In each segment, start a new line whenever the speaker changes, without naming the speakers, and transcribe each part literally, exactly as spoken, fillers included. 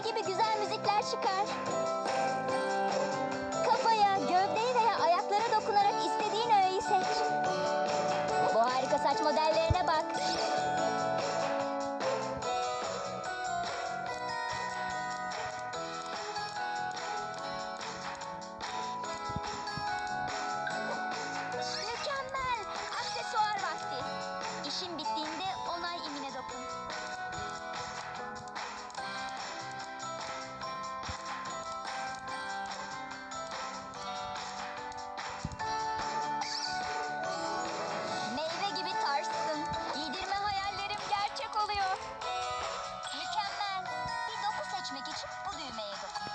gibi güzel müzikler çıkar. Kafaya, gövdeye veya ayaklara dokunarak istediğin öğeyi seç. Bu harika saç modellerine bak. Mükemmel! Aksesuar vakti. İşin bittiğinde onay imine dokun. Meyve gibi tarzsın. Giydirme hayallerim gerçek oluyor. Mükemmel. Bir doku seçmek için bu düğmeye dokun.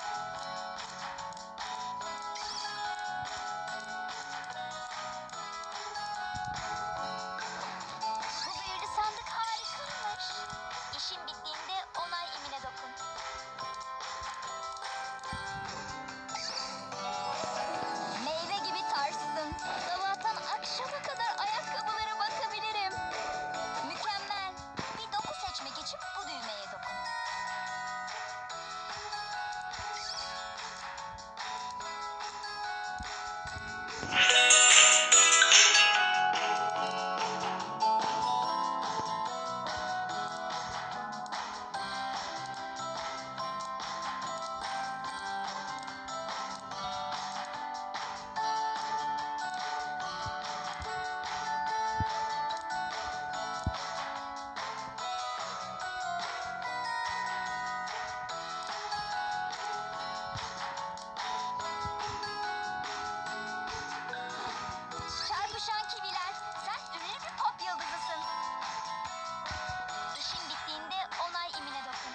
Bu büyülü sandık harikaymış. İşin bittiğinde onay imine dokun. Meyve gibi tarzsın. Sabahtan akşama kadar ayakkabılara bakabilirim. Mükemmel. Bir doku seçmek için bu düğmeye dokun. Çarpışan kiviler, sen ünlü bir pop yıldızısın. İşin bittiğinde onay imine dokun.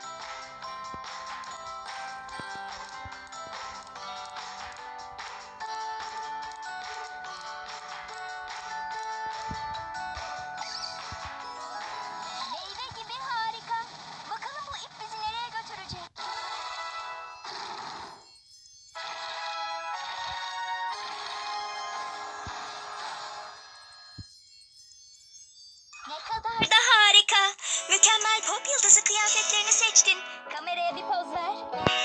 Meyve gibi harika. Bakalım bu ip bizi nereye götürecek? Ne kadar da harika. Mükemmel pop yıldızı kıyafetlerini seçtin. Kameraya bir poz ver.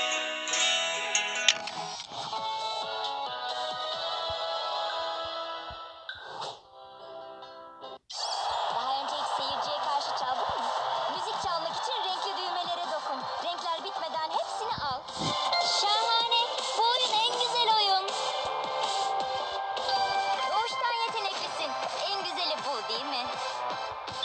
Daha önce hiç seyirciye karşı çaldın mı? Müzik çalmak için renkli düğmelere dokun. Renkler bitmeden hepsini al. Şahane. Bu oyun en güzel oyun. Doğuştan yeteneklisin. En güzeli bu değil mi?